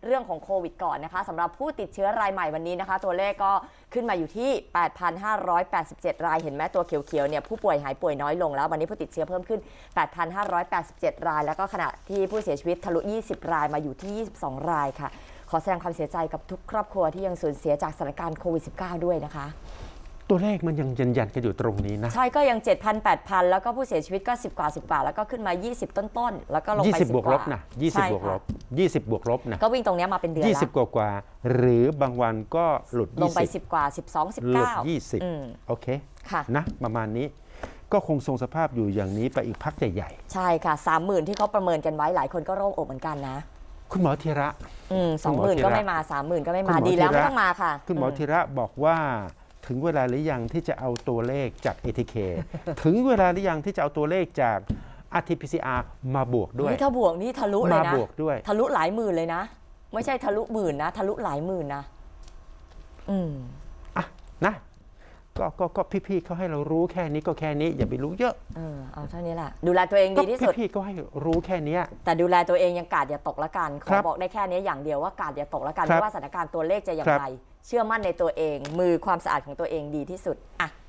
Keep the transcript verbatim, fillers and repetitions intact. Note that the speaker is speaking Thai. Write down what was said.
เรื่องของโควิดก่อนนะคะสำหรับผู้ติดเชื้อรายใหม่วันนี้นะคะตัวเลขก็ขึ้นมาอยู่ที่ แปดพันห้าร้อยแปดสิบเจ็ด รายเห็นไหมตัวเขียวๆเนี่ยผู้ป่วยหายป่วยน้อยลงแล้ววันนี้ผู้ติดเชื้อเพิ่มขึ้น แปดพันห้าร้อยแปดสิบเจ็ด รายแล้วก็ขณะที่ผู้เสียชีวิตทะลุยี่สิบรายมาอยู่ที่ยี่สิบสองรายค่ะขอแสดงความเสียใจกับทุกครอบครัวที่ยังสูญเสียจากสถานการณ์โควิด สิบเก้า ด้วยนะคะตัวเลขมันยังยันยันกันอยู่ตรงนี้นะใช่ก็ยัง เจ็ดพัน แปดพัน แล้วก็ผู้เสียชีวิตก็สิบกว่าสิบกว่าแล้วก็ขึ้นมายี่สิบต้นๆแล้วก็ลงไปสิบบวกลบนะยี่สิบบวกลบยี่สิบบวกลบนะก็วิ่งตรงนี้มาเป็นเดือนแล้วยี่สิบกว่าๆหรือบางวันก็หลุดลงไปสิบกว่าสิบสอง สิบเก้าหลุดยี่สิบโอเคค่ะนะประมาณนี้ก็คงทรงสภาพอยู่อย่างนี้ไปอีกพักใหญ่ๆใช่ค่ะ สามหมื่น ที่เขาประเมินกันไว้หลายคนก็โล่งอกเหมือนกันนะคุณหมอธีระอืม สองหมื่น ก็ไม่มา สามหมื่น ก็ไม่มาดีแล้วไม่ต้องมาค่ะคุณหมอธีระบอกว่าถึงเวลาหรือยังที่จะเอาตัวเลขจาก เอ ที เค ถึงเวลาหรือยังที่จะเอาตัวเลขจาก อาร์ ที พี ซี อาร์ มาบวกด้วยนี่ถ้าบวกนี่ทะลุเลยนะมาบวกด้วยทะลุหลายหมื่นเลยนะไม่ใช่ทะลุหมื่นนะทะลุหลายหมื่นนะอืมอ่ะนะก็ก็ก็พี่ๆเขาให้เรารู้แค่นี้ก็แค่นี้อย่าไปรู้เยอะเออเอาเท่านี้แหละดูแลตัวเองดีที่สุดพี่ๆก็ให้รู้แค่นี้แต่ดูแลตัวเองยังกาดอย่าตกละกันขอบอกได้แค่นี้อย่างเดียวว่ากาดอย่าตกละกันเพราะว่าสถานการณ์ตัวเลขจะอย่างไรเชื่อมั่นในตัวเองมือความสะอาดของตัวเองดีที่สุดอ่ะ